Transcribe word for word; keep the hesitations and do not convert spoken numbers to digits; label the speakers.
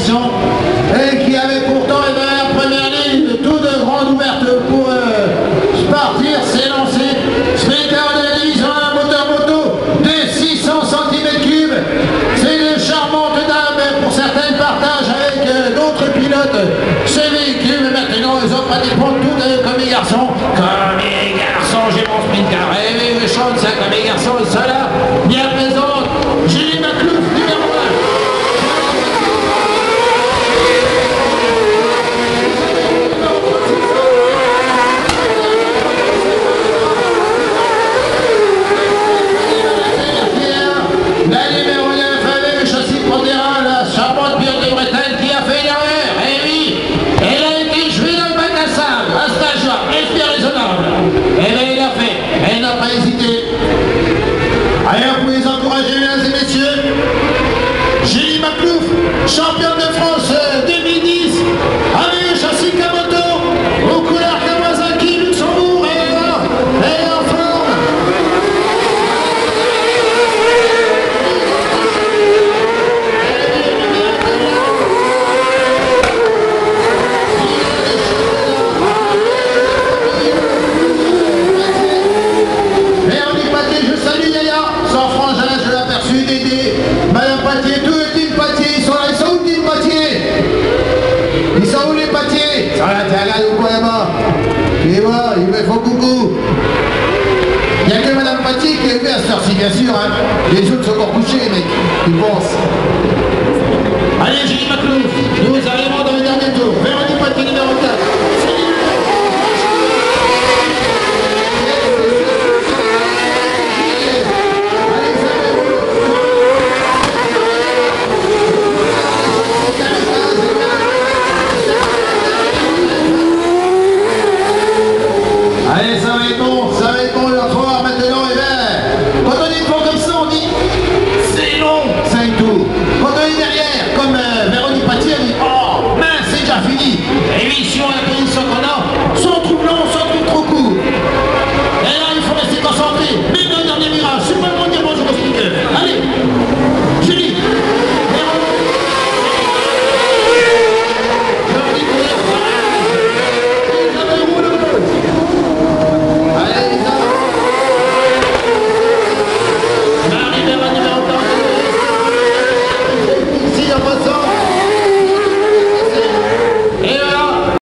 Speaker 1: compétition et qui avait pourtant eh bien, la première ligne toute grande ouverte pour euh, partir, s'élancer. Sprinter de la division un, moteur moto de six cents centimètres cubes. C'est une charmante dame, pour certaines partagent avec euh, d'autres pilotes ce véhicule. Maintenant, ils ont pratiquement tout euh, comme les garçons. Comme les garçons, j'ai mon sprinter. Et oui, je chante ça comme les garçons. Ça là, bien présente, Julie Maclouf, numéro un. La numéro neuf avec le châssis pondérant, la charmante pilote de Bretagne qui a fait l'erreur. Eh oui, elle a été jouée dans le bac à sable, un stagiaire, bien raisonnable. Eh bien, il a fait, elle n'a pas hésité. Allez, vous pouvez les encourager, mesdames et messieurs. Julie Maclouf, championne de France deux mille dix, avec le châssis Kamoto, aux couleurs Kawasaki, Luxembourg, et elle est là, elle est en forme. Véronique Patier, je salue Yaya, sans frangin, je l'aperçus, Dédé, Madame Patier, tout le team Patier, ils sont là, ils sont où le team Patier? Ils sont où les Patier? Ils sont là, t'es là ou quoi là-bas? Et moi, ils me font coucou. Il n'y a que Madame Patier qui est venue à cette heure-ci, bien sûr, hein. Les autres sont encore couchés, les mecs, ils pensent. Allez, Julie Maclouf, nous arrivons dans le dernier tour. Véronique Patier, numéro quatre. Allez, ça va être bon, ça va être bon, il va falloir maintenant, et bien, quand on est devant comme ça, on dit, c'est long, cinq tours. Quand on est derrière, comme euh, Véronique Patier, on dit, oh, mince, c'est déjà fini. Et oui, si on a